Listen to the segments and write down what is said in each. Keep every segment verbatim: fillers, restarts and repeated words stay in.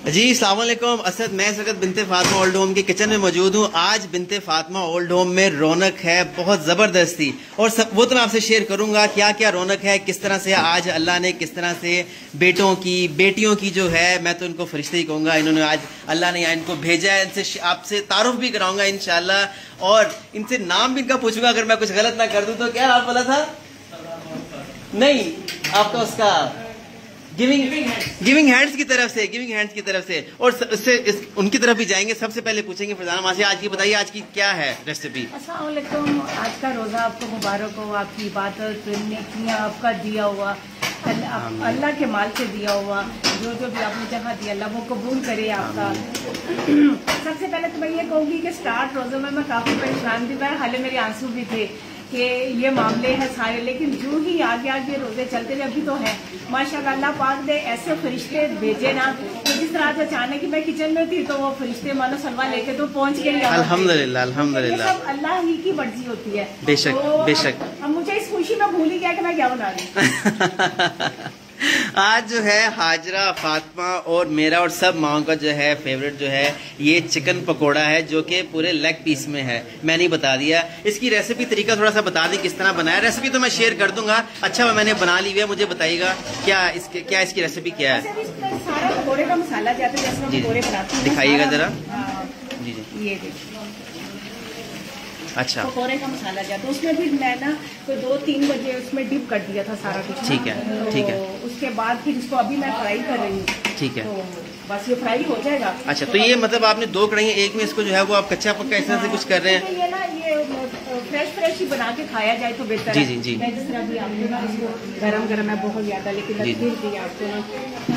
जी अस्सलाम वालेकुम। असद, मैं इस वक्त बिनते फातिमा ओल्ड होम के किचन में मौजूद हूँ। आज बिनते फातिमा ओल्ड होम में रौनक है बहुत ज़बरदस्ती, और सब वो तो मैं आपसे शेयर करूँगा क्या क्या रौनक है, किस तरह से आज अल्लाह ने किस तरह से बेटों की बेटियों की जो है, मैं तो इनको फरिश्ते ही कहूँगा, इन्होंने आज अल्लाह ने इनको भेजा है। इनसे आपसे तारुफ भी कराऊंगा इंशाल्लाह, और इनसे नाम भी इनका पूछूंगा। अगर मैं कुछ गलत ना कर दूँ तो क्या आप बोला था? नहीं, आपका उसका गिविंग गिविंग हैंड्स की तरफ से गिविंग हैंड्स की तरफ से और इससे इस, उनकी तरफ भी जाएंगे। सबसे पहले पूछेंगे फरजाना माँ से, आज की बताइए आज की क्या है रेसिपी? अस्सलाम वालेकुम। आज का रोज़ा आपको मुबारक हो, आपकी इबादत नेकियां आपका दिया हुआ अल्लाह अल्लाह के माल से दिया हुआ, जो जो भी आपने जहाँ दिया अल्लाह वो कबूल करे आपका। सबसे पहले तो मैं ये कहूँगी कि स्टार्ट रोज़े में मैं काफ़ी परेशान थी, मैं हाले मेरे आंसू भी थे कि ये मामले हैं सारे, लेकिन जो ही आगे आगे रोजे चलते रहे, अभी तो है माशाल्लाह। अल्लाह पाक ने ऐसे फरिश्ते भेजे ना कि जिस तरह से अचानक मैं किचन में थी तो वो फरिश्ते मानो सलवा लेके तो पहुंच गए। अल्हम्दुलिल्लाह अल्हम्दुलिल्लाह, सब अल्लाह ही की मर्जी होती है। बेशक तो बेशक। अब मुझे इस खुशी में भूल ही गया कि मैं क्या बना रही। आज जो है हाजरा, फातिमा और मेरा और सब माओ का जो है फेवरेट जो है ये चिकन पकोड़ा है, जो कि पूरे लेग पीस में है। मैंने बता दिया इसकी रेसिपी तरीका थोड़ा सा बता दी किस तरह बनाया। रेसिपी तो मैं शेयर कर दूंगा। अच्छा मैंने बना ली हुई है, मुझे बताइएगा क्या इसके क्या इसकी रेसिपी क्या है? सारा पकोड़े का मसाला जाता है जैसे पकोड़े बनाते हैं, दिखाइएगा जरा। जी जी, ये देखिए अच्छा पकोड़े का मसाला जाता है उसमें भी। मैं ना तो दो तीन बजे उसमें डिप कर दिया था सारा कुछ। ठीक है ठीक है। तो उसके बाद फिर इसको अभी मैं फ्राई कर रही हूँ। ठीक है, तो बस ये फ्राई हो जाएगा। अच्छा तो ये मतलब आपने दो कढ़ाई, एक में इसको जो है वो आप कच्चा पक्का इस तरह से कुछ कर रहे हैं? ये ना ये फ्रेश फ्रेश ही बना के खाया जाए तो बेहतर जी है। जी जी। मैं जिस तरह भी आपको ना इसको गरम गरम है बहुत ज्यादा, लेकिन जी फिर भी आपको ना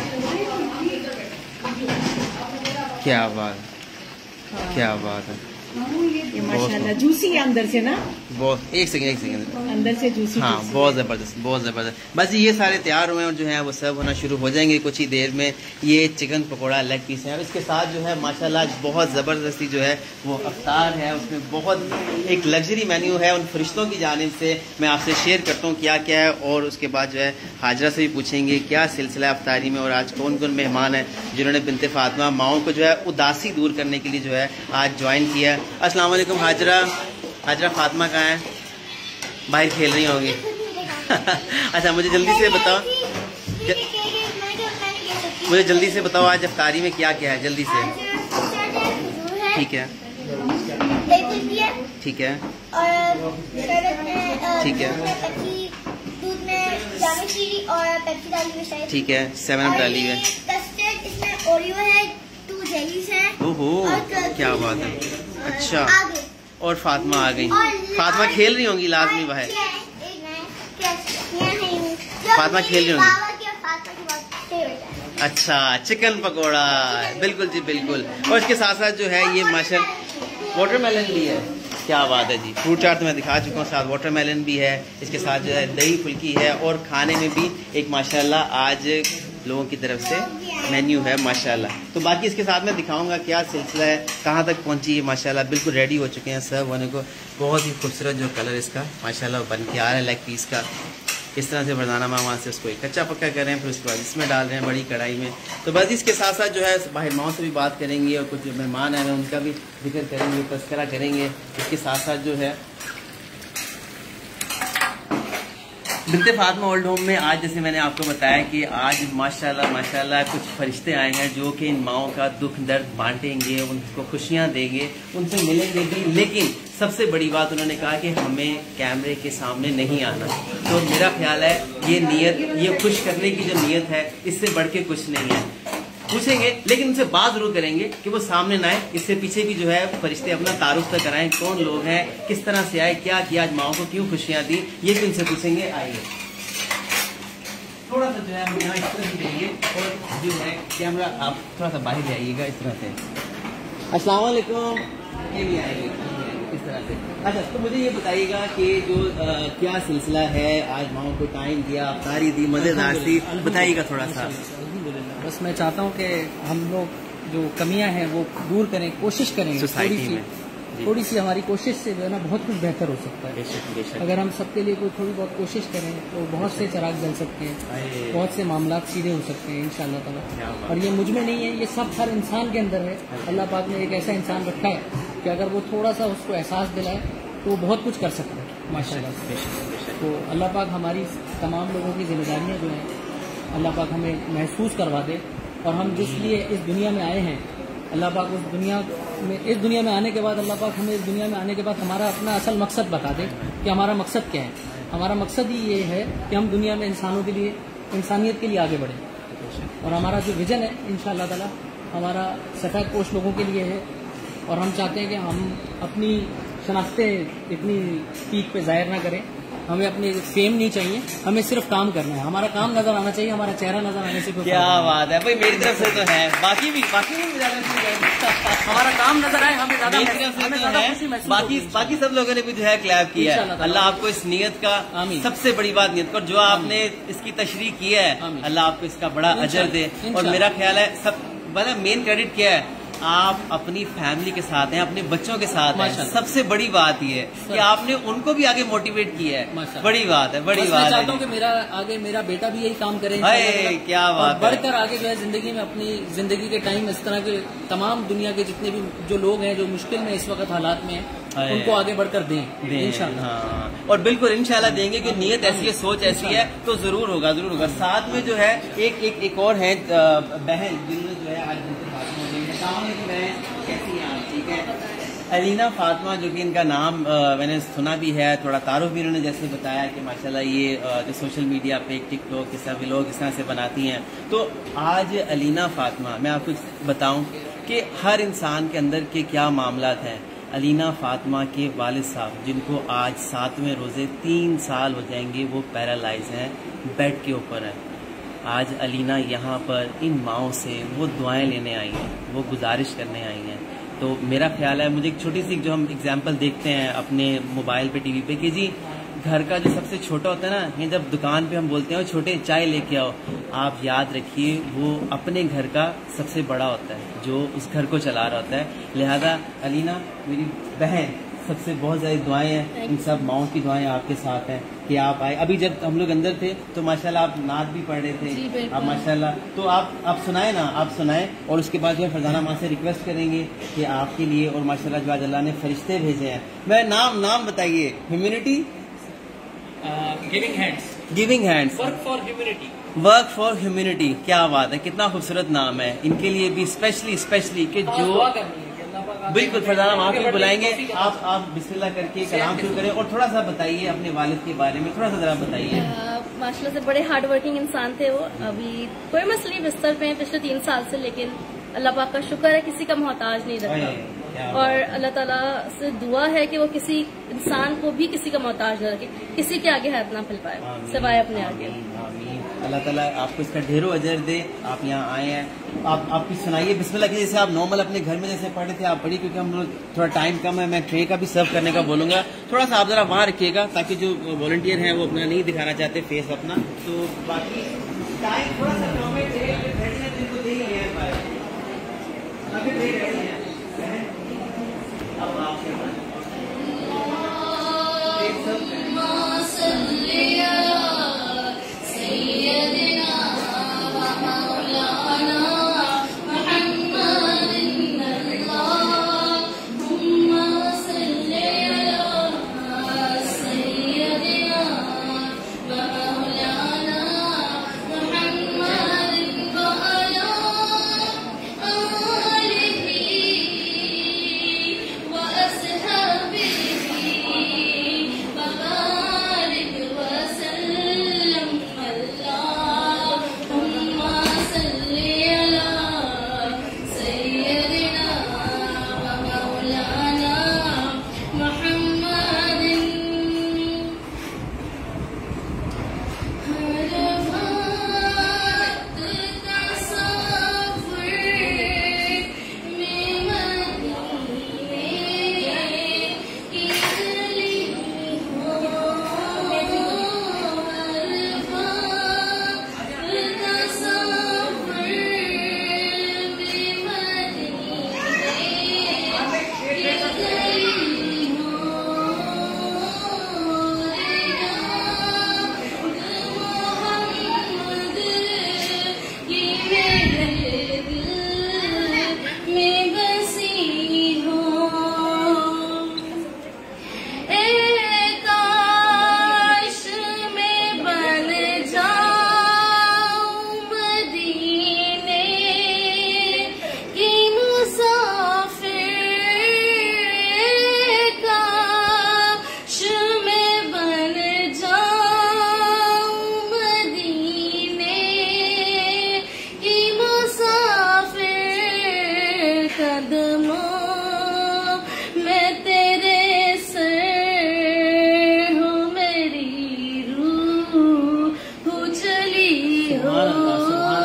क्या बात, क्या बात है, ये माशाल्लाह जूसी है अंदर से ना। बहुत, एक सेकंड एक सेकंड, अंदर से जूसी। हाँ बहुत ज़बरदस्त बहुत ज़बरदस्त। बस ये सारे तैयार हुए हैं और जो है वो सर्व होना शुरू हो जाएंगे कुछ ही देर में। ये चिकन पकोड़ा लेग पीस है और इसके साथ जो है माशाल्लाह बहुत ज़बरदस्ती जो है वो अफ्तार है, उसमें बहुत एक लग्जरी मेन्यू है उन फरिश्तों की जानिब से। मैं आपसे शेयर करता हूँ क्या क्या है, और उसके बाद जो है हाजरा से भी पूछेंगे क्या सिलसिला अफ्तारी में और आज कौन कौन मेहमान हैं जिन्होंने बिनते फातिमा माओ को जो है उदासी दूर करने के लिए जो है आज ज्वाइन किया है। अस्सलाम वालेकुम हाजरा। हाजरा फातिमा कहाँ है? बाहर खेल रही होंगी। अच्छा मुझे जल्दी से बताओ, ज... मुझे जल्दी से बताओ आज अफ्तारी में क्या क्या है, जल्दी से। ठीक है ठीक है ठीक है ठीक है, सेवन अप डाली है। ओहो क्या बात है। अच्छा और फातिमा आ गई। फातिमा खेल रही होंगी लाजमी बाहर। फातिमा खेल रही होंगी। अच्छा चिकन पकोड़ा, बिल्कुल जी बिल्कुल। और इसके साथ साथ जो है ये माशाल्लाह वाटरमेलन भी है। क्या बात है जी। फ्रूट चाट तो मैं दिखा चुका हूँ, साथ वाटरमेलन भी है। इसके साथ जो है दही फुल्की है, और खाने में भी एक माशाल्लाह आज लोगों की तरफ से मेन्यू है माशाल्लाह। तो बाकी इसके साथ मैं दिखाऊंगा क्या सिलसिला है, कहाँ तक पहुँची है। माशाल्लाह बिल्कुल रेडी हो चुके हैं सर्व होने को। बहुत ही खूबसूरत जो कलर इसका माशाल्लाह बन के आ रहा है लेग पीस का। इस तरह से फरजाना माँ वहाँ से उसको एक कच्चा पक्का कर रहे हैं, फिर उसके बाद इसमें डाल रहे हैं बड़ी कढ़ाई में। तो बस इसके साथ साथ जो है बाहर माओ से भी बात करेंगे और कुछ मेहमान आए हैं उनका भी जिक्र करेंगे, तस्करा करेंगे। इसके साथ साथ जो है बिनते फातिमा ओल्ड होम में आज जैसे मैंने आपको बताया कि आज माशाल्लाह माशाल्लाह कुछ फरिश्ते आए हैं जो कि इन माओं का दुख दर्द बांटेंगे, उनको खुशियां देंगे, उनसे मिलेंगे भी। लेकिन सबसे बड़ी बात उन्होंने कहा कि हमें कैमरे के सामने नहीं आना। तो मेरा ख्याल है ये नीयत, ये खुश करने की जो नीयत है, इससे बढ़ के कुछ नहीं है। पूछेंगे लेकिन उनसे बात जरूर करेंगे कि वो सामने ना आए। इससे पीछे भी जो है फरिश्ते अपना तारुफ तक कराएं, कौन लोग हैं, किस तरह से आए, क्या किया, आज माओ को क्यों खुशियां दी, ये भी उनसे पूछेंगे। आइए थोड़ा सा जो है हम यहाँ इस तरह से देंगे, और जो है कैमरा आप थोड़ा सा बाहर ले आइएगा इस तरह से। अस्सलाम वालेकुम। ये भी आएंगे इस तरह से। अच्छा तो मुझे ये बताइएगा कि जो आ, क्या सिलसिला है, आज माओ को टाइम दिया, अफ्तारी दी, मजेदार थी, बताइएगा थोड़ा सा। बस मैं चाहता हूँ कि हम लोग जो कमियां हैं वो दूर करें, कोशिश करें सोसाइटी में। थोड़ी सी हमारी कोशिश से जो है ना बहुत कुछ बेहतर हो सकता है। बेशक बेशक। अगर हम सबके लिए कोई थोड़ी बहुत कोशिश करें तो बहुत से चिराग जल सकते हैं, बहुत से मामला सीधे हो सकते हैं इंशाअल्लाह ताला। और ये मुझ में नहीं है, ये सब हर इंसान के अंदर है। अल्लाह पाक ने एक ऐसा इंसान रखा है कि अगर वो थोड़ा सा उसको एहसास दिलाए तो वो बहुत कुछ कर सकता है माशाल्लाह। तो अल्लाह पाक हमारी तमाम लोगों की जिम्मेदारियाँ जो हैं अल्लाह पाक हमें महसूस करवा दे, और हम जिस लिए इस दुनिया में आए हैं अल्लाह पाक उस दुनिया में इस दुनिया में आने के बाद अल्लाह पाक हमें इस दुनिया में आने के बाद हमारा अपना असल मकसद बता दे कि हमारा मकसद क्या है। हमारा मकसद ही ये है कि हम दुनिया में इंसानों के लिए, इंसानियत के लिए आगे बढ़ें। और हमारा जो विज़न है इंशाअल्लाह ताला हमारा सफ़ेद पोश लोगों के लिए है, और हम चाहते हैं कि हम अपनी शनाख्तें इतनी पीक पे ज़ाहिर ना करें। हमें अपनी फेम नहीं चाहिए, हमें सिर्फ काम करना है। हमारा काम नजर आना चाहिए, हमारा चेहरा नजर आने से कोई क्या बात है भाई, मेरी तरफ से तो है, बाकी भी बाकी भी हमारा काम नजर आए हमें ज्यादा मेरी तरफ से तो है, बाकी बाकी सब लोगों ने भी जो है क्लैप किया है। अल्लाह आपको इस नियत का, सबसे बड़ी बात नियत का, जो आपने इसकी तशरीह किया है अल्लाह आपको इसका बड़ा अजर दे। और मेरा ख्याल है सब मतलब मेन क्रेडिट क्या है, आप अपनी फैमिली के साथ हैं, अपने बच्चों के साथ हैं। सबसे बड़ी बात यह है कि आपने उनको भी आगे मोटिवेट किया है। बड़ी बात है, बड़ी बात है। मैं चाहता हूँ कि मेरा आगे मेरा बेटा भी यही काम करे, क्या बात है, बढ़कर आगे जो है जिंदगी में अपनी जिंदगी के टाइम इस तरह के तमाम दुनिया के जितने भी जो लोग हैं जो मुश्किल में इस वक्त हालात में हैं उनको आगे बढ़कर दें, दें इंशाल्लाह। हाँ, और बिल्कुल इंशाल्लाह देंगे कि नीयत ऐसी है, सोच ऐसी है तो जरूर होगा, जरूर होगा। साथ में जो है एक एक एक और है बहन जिन्होंने जो है आज कैसी हैं आप? ठीक है, अलीना फातिमा, जो कि इनका नाम आ, मैंने सुना भी है, थोड़ा तारुफ भी इन्होंने जैसे बताया कि माशाल्लाह ये आ, जो सोशल मीडिया पे टिकटॉक किस तरह लोग इस तरह से बनाती हैं। तो आज अलीना फातिमा, मैं आपको बताऊं कि हर इंसान के अंदर के क्या मामलात हैं। अलीना फातिमा के वालिद साहब जिनको आज सातवें रोज़े तीन साल हो जाएंगे, वो पैरालाइज हैं, बेड के ऊपर हैं। आज अलीना यहाँ पर इन माओं से वो दुआएं लेने आई हैं, वो गुजारिश करने आई हैं। तो मेरा ख्याल है, मुझे एक छोटी सी जो हम एग्जांपल देखते हैं अपने मोबाइल पे, टीवी पे, कि जी घर का जो सबसे छोटा होता है ना, ये जब दुकान पे हम बोलते हैं छोटे चाय लेके आओ, आप याद रखिए वो अपने घर का सबसे बड़ा होता है जो उस घर को चला रहा होता है। लिहाजा अलीना मेरी बहन, सबसे बहुत ज़्यादा दुआएं हैं, इन सब माओं की दुआएं आपके साथ हैं कि आप आए। अभी जब हम लोग अंदर थे तो माशाल्लाह आप नात भी पढ़ रहे थे, आप माशाल्लाह, तो आप आप सुनाए ना, आप सुनाए। और उसके बाद जो है फरजाना माँ से रिक्वेस्ट करेंगे कि आपके लिए, और माशाल्लाह जो आज अल्लाह ने फरिश्ते भेजे हैं। मैं नाम नाम बताइए। Humanity, giving hands, giving hands, work for humanity, work for humanity. क्या बात है, कितना खूबसूरत नाम है। इनके लिए भी स्पेशली स्पेशली कि जो बिल्कुल फरजाना आप भी बुलाएंगे। आप आप बिस्मिल्लाह करके कलाम शुरू करें और थोड़ा सा बताइए अपने वालिद के बारे में, थोड़ा सा जरा बताइए। माशाल्लाह से बड़े हार्ड वर्किंग इंसान थे वो। अभी कोई मसली बिस्तर पे हैं पिछले तीन साल से, लेकिन अल्लाह पाक का शुक्र है किसी का मोहताज नहीं रखा। और अल्लाह ताला से दुआ है कि वो किसी इंसान को भी किसी का मोहताज न रखे, किसी के आगे हाथ ना फैलाए सिवाय अपने आगे। अल्लाह ताला आपको इसका ढेरों अजर दे। आप यहाँ आए हैं, आप आपकी सुनाइए बिस्मिल्लाह की, जैसे आप नॉर्मल अपने घर में जैसे पढ़े थे आप पढ़ी, क्योंकि हम लोग थोड़ा टाइम कम है, मैं ट्रे का भी सर्व करने का बोलूँगा। थोड़ा सा आप जरा वहाँ रखिएगा ताकि जो वॉलंटियर हैं वो अपना नहीं दिखाना चाहते फेस अपना, तो बाकी टाइम थोड़ा सा कम है, जिनको दे ही है। सुभान अल्लाह, सुभान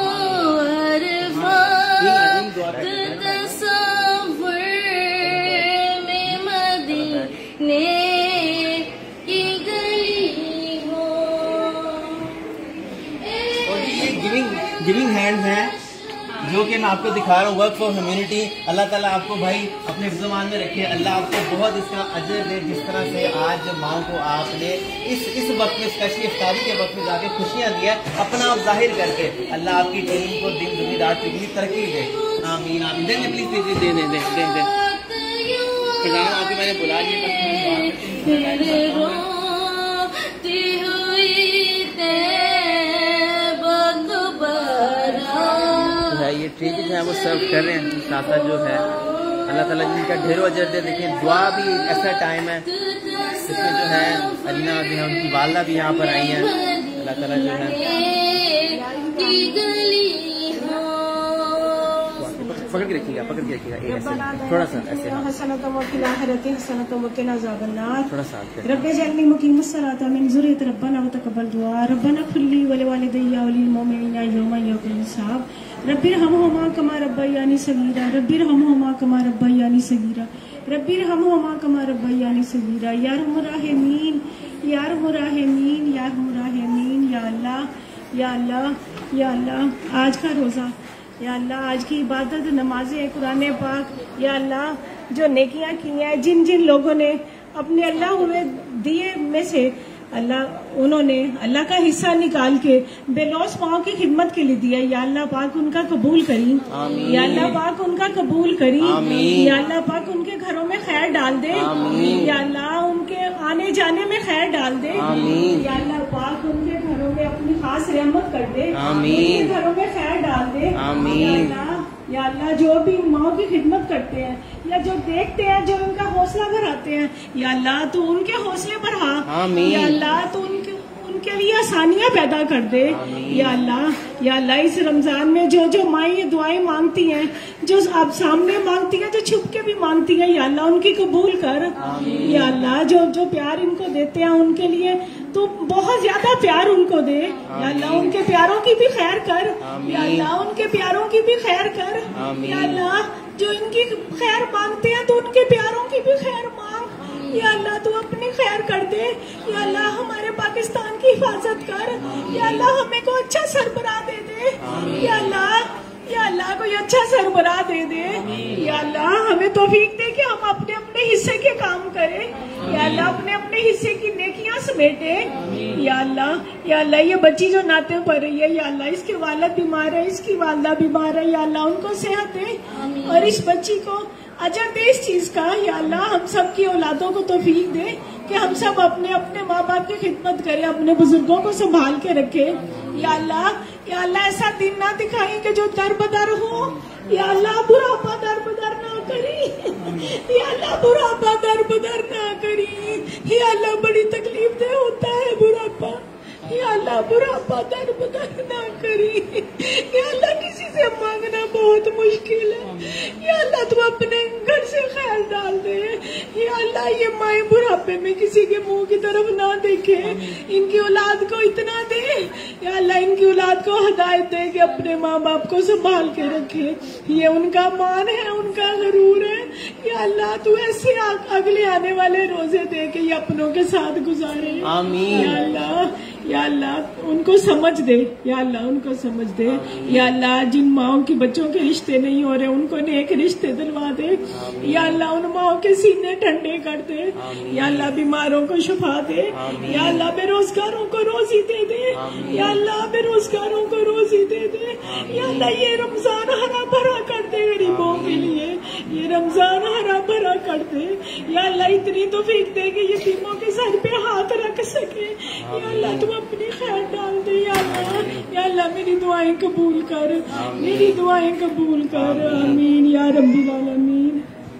गिविंग हैंड्स हैं जो कि मैं आपको दिखा रहा हूँ, वर्क फॉर ह्यूमैनिटी। अल्लाह ताला आपको भाई अपने ज़ुबान में रखे, अल्लाह आपको बहुत इसका अजर दे। जिस तरह से आज माओ को आपने इस इस वक्त में, स्पेशली इफ्तारी के वक्त में जाके खुशियाँ दिया, अपना आप जाहिर करके, अल्लाह आपकी टीम को दिन दुनी रात चुगनी तरक्की दे। आमीन आमीन। देंगे प्लीज, दे दे दे दे दे दे आपकी मैंने बुला लिया। ये ट्रीट जो है वो सर्व कर रहे हैं साथ साथ जो है। अल्लाह ताला जिनका ढेरों अजर दे। देखिए दुआ भी ऐसा टाइम है जिसमें जो है अलीना जो है उनकी वालदा भी यहाँ पर आई हैं। अल्लाह ताला जो है पकड़ के रखिएगा, पकड़ के रखिएगा थोड़ा सा ऐसे, थोड़ा सा रब्बे जअलनी मुकीमुस्सलात मिन ज़ुर्रियति रब्बना व तक़ब्बल दुआ रब्बना फ़िल्ली व लिवालिदैया व लिल मुमिनीना यौमा यक़ूमुल हिसाब रब्बिरहमहुमा कमा रब्बयानी सगीरा रब्बिरहमहुमा कमा रब्बयानी सगीरा रब्बिरहमहुमा कमा रब्बयानी सगीरा या अरहमुर राहिमीन या अरहमुर राहिमीन या अरहमुर राहिमीन। या अल्लाह या अल्लाह या अल्लाह आज का रोज़ा, या अल्लाह आज की इबादत, नमाज़ें, कुरान पाक, या अल्लाह जो नेकियां की हैं, जिन जिन लोगों ने अपने अल्लाह हुए दिए में से अल्लाह उन्होंने अल्लाह का हिस्सा निकाल के बेलौस माओ की खिदमत के लिए दिया, या अल्लाह पाक उनका कबूल करी, या अल्लाह पाक उनका कबूल करी, या अल्लाह पाक उनके घरों में खैर डाल दे, या अल्लाह उनके आने जाने में खैर डाल दे, या अल्लाह पाक उनके घरों में अपनी खास रहमत कर दे, उनके घरों में खैर डाल दे। या अल्लाह जो भी माओ की खिदमत करते हैं या जो देखते हैं, जो उनका हौसला बढ़ाते हैं, या अल्लाह तू उनके हौसले बढ़ा, या अल्लाह तू उनके उनके लिए आसानियां पैदा कर दे। या अल्लाह या अल्लाह इस रमजान में जो जो माएँ ये दुआएं मांगती हैं, जो आप सामने मांगती हैं, जो छुप के भी मांगती हैं, या अल्लाह उनकी कबूल कर। या अल्लाह जो जो प्यार इनको देते हैं उनके लिए तो बहुत ज्यादा प्यार उनको दे, या अल्लाह उनके प्यारों की भी खैर कर, या अल्लाह उनके प्यारों की भी खैर कर। या अल्लाह जो इनकी खैर मांगते हैं तो उनके प्यारों की भी खैर मांग, या अल्लाह तू अपनी खैर कर दे। या अल्लाह हमारे पाकिस्तान की हिफाजत कर, या अल्लाह हमें को अच्छा सरबराह दे दे, या अल्लाह या अल्लाह कोई अच्छा सरबराह दे दे, या अल्लाह हमें तौफीक दे कि हम अपने अपने हिस्से के काम करें, या अल्लाह अपने अपने हिस्से की नेकियां समेटे। या अल्लाह या अल्लाह ये बच्ची जो नाते पढ़ रही है, या अल्लाह इसके वालिद बीमार है, इसकी वालदा बीमार है, या अल्लाह उनको सेहत दे और इस बच्ची को अजर दे इस चीज का। या अल्लाह हम सब की औलादों को तौफीक दे कि हम सब अपने अपने माँ बाप की खिदमत करें, अपने बुजुर्गों को संभाल के रखे। या अल्लाह या अल्लाह ऐसा दिन ना दिखाई कि जो दर बदर हो, या अल्लाह बुढ़ापा दर बदर ना करी, या अल्लाह बुढ़ापा दर बदर ना करी। या अल्लाह बड़ी तकलीफ दे होता है बुढ़ापा, या अल्लाह बुढ़ापा दर बदर ना करी। या अल्लाह किसी से मांगना बहुत मुश्किल है, या अल्लाह तू अपने घर से खैर डाल दे। या अल्लाह ये माए बुढ़ापे में किसी के मुंह की तरफ ना देखे, इनकी औलाद को इतना दे, या अल्लाह इनकी औलाद को हिदायत दे कि अपने माँ बाप को संभाल के रखे। ये उनका मान है, उनका गरूर है। या अल्लाह तू ऐसे अगले आने वाले रोजे दे के ये अपनों के साथ गुजारे। आमीन। या अल्लाह या अल्लाह उनको समझ दे, या अल्लाह उनको समझ दे। या अल्लाह जिन माओ के बच्चों के रिश्ते नहीं हो रहे उनको नेक रिश्ते दिलवा दे। या अल्लाह उन माओ के सीने ठंडे कर दे। या अल्लाह बीमारों को शिफा दे। या अल्लाह बेरोजगारों को रोजी दे दे। या अल्लाह बेरोजगारों को रोजी दे दे। या अल्लाह ये रमजान हरा भरा कर दे गरीबों के लिए, ये रमजान हरा भरा कर दे। या अल्लाह इतनी तौफीक दे कि यतीमों के सर पे हाथ रख सके। या अल्लाह तुम अपनी खैर डाल दे। या अल्लाह या अल्लाह मेरी दुआएं कबूल कर, मेरी दुआएं कबूल कर। आमीन या रब्बिल आलमीन।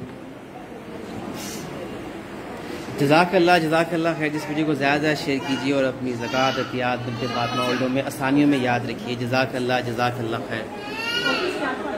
जज़ाकल्लाह जज़ाकल्लाह खैर। जिस वीडियो को ज़्यादा शेयर कीजिए और अपनी ज़कात अतियात बिन्ते फातिमा ओल्डो में आसानियों में याद रखिए। जज़ाकल्लाह जज़ाकल्लाह खैर।